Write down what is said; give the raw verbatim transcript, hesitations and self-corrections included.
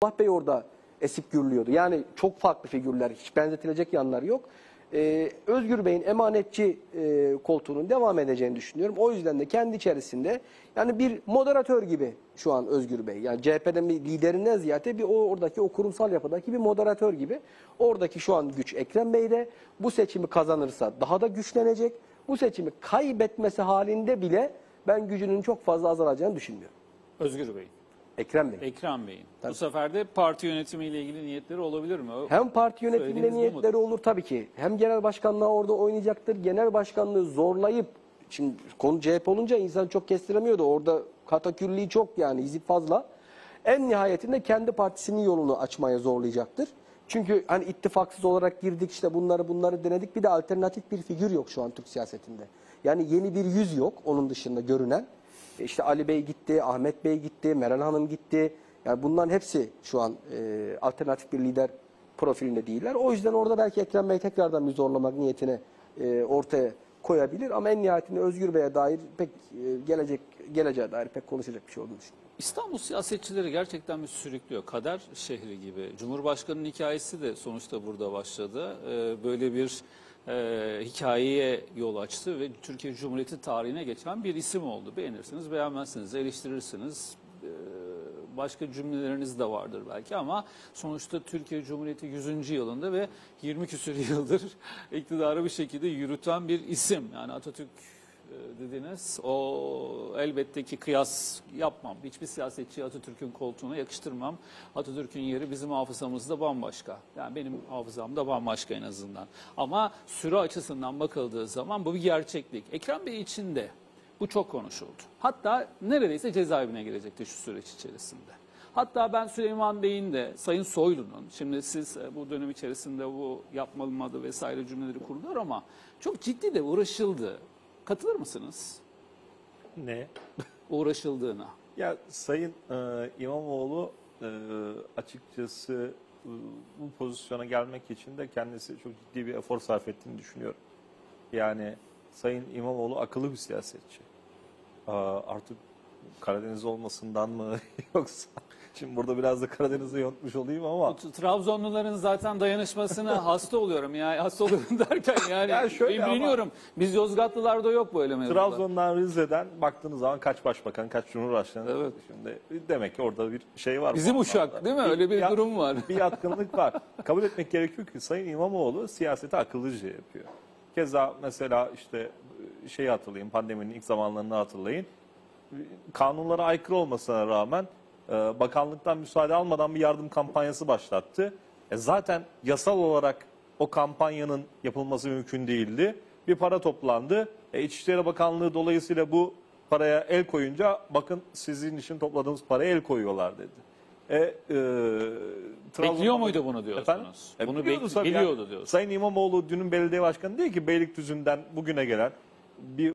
Abdullah Bey orada esip gürlüyordu. Yani çok farklı figürler, hiç benzetilecek yanları yok. Ee, Özgür Bey'in emanetçi e, koltuğunun devam edeceğini düşünüyorum. O yüzden de kendi içerisinde yani bir moderatör gibi şu an Özgür Bey. Yani C H P'den bir liderinden ziyade bir o, oradaki o kurumsal yapıdaki bir moderatör gibi. Oradaki şu an güç Ekrem Bey'de. Bu seçimi kazanırsa daha da güçlenecek. Bu seçimi kaybetmesi halinde bile ben gücünün çok fazla azalacağını düşünmüyorum. Özgür Bey. Ekrem Bey. Ekrem Bey'in. Tabii. Bu sefer de parti yönetimiyle ilgili niyetleri olabilir mi? Hem parti yönetiminde Söylediğiniz bu niyetleri olur tabii ki. Hem genel başkanlığa orada oynayacaktır. Genel başkanlığı zorlayıp, şimdi konu C H P olunca insan çok kestiremiyordu. Orada kataküllü çok, yani hizip fazla. En nihayetinde kendi partisinin yolunu açmaya zorlayacaktır. Çünkü hani ittifaksız olarak girdik, işte bunları bunları denedik. Bir de alternatif bir figür yok şu an Türk siyasetinde. Yani yeni bir yüz yok onun dışında görünen. İşte Ali Bey gitti, Ahmet Bey gitti, Meral Hanım gitti. Yani bunların hepsi şu an e, alternatif bir lider profilinde değiller. O yüzden orada belki Ekrem Bey tekrardan bir zorlamak niyetine e, ortaya koyabilir. Ama en nihayetinde Özgür Bey'e dair pek e, gelecek geleceğe dair pek konuşacak bir şey olduğunu düşünüyorum. İstanbul siyasetçileri gerçekten bir sürüklüyor. Kader şehri gibi. Cumhurbaşkanının hikayesi de sonuçta burada başladı. Ee, böyle bir e, hikayeye yol açtı ve Türkiye Cumhuriyeti tarihine geçen bir isim oldu. Beğenirsiniz, beğenmezsiniz, eleştirirsiniz. Ee, başka cümleleriniz de vardır belki ama sonuçta Türkiye Cumhuriyeti yüzüncü yılında ve yirmi küsur yıldır iktidarı bir şekilde yürüten bir isim. Yani Atatürk dediniz. O elbette ki kıyas yapmam. Hiçbir siyasetçiyi Atatürk'ün koltuğuna yakıştırmam. Atatürk'ün yeri bizim hafızamızda bambaşka. Yani benim hafızamda bambaşka en azından. Ama süre açısından bakıldığı zaman bu bir gerçeklik. Ekrem Bey için de bu çok konuşuldu. Hatta neredeyse cezaevine girecekti şu süreç içerisinde. Hatta ben Süleyman Bey'in de, Sayın Soylu'nun, şimdi siz bu dönem içerisinde bu yapmadı vesaire cümleleri kurdular ama çok ciddi de uğraşıldı. Katılır mısınız? Ne? Uğraşıldığına. Ya Sayın e, İmamoğlu e, açıkçası e, bu pozisyona gelmek için de kendisi çok ciddi bir efor sarf ettiğini düşünüyorum. Yani Sayın İmamoğlu akıllı bir siyasetçi. E, artık Karadeniz olmasından mı yoksa... Şimdi burada biraz da Karadeniz'e yontmuş olayım ama... Bu Trabzonluların zaten dayanışmasına hasta oluyorum ya. Hasta oluyorum derken yani ya ben biliyorum. Biz Yozgatlılarda yok böyle mevzular. Trabzon'dan Rize'den baktığınız zaman kaç başbakan, kaç cumhurbaşkanı. Evet. Şimdi demek ki orada bir şey var. Bizim Uşak değil mi? Öyle bir, bir durum var. Bir yatkınlık var. Kabul etmek gerekiyor ki Sayın İmamoğlu siyaseti akıllıca yapıyor. Keza mesela işte şeyi hatırlayın, pandeminin ilk zamanlarını hatırlayın. Kanunlara aykırı olmasına rağmen bakanlıktan müsaade almadan bir yardım kampanyası başlattı. E zaten yasal olarak o kampanyanın yapılması mümkün değildi. Bir para toplandı. E İçişleri Bakanlığı dolayısıyla bu paraya el koyunca bakın sizin için topladığımız paraya el koyuyorlar dedi. E, e, Bekliyor muydu bunu diyorsunuz? E, bunu biliyordu, bek biliyordu diyorsunuz. Sayın İmamoğlu dünün belediye başkanı değil ki Beylikdüzü'nden bugüne gelen bir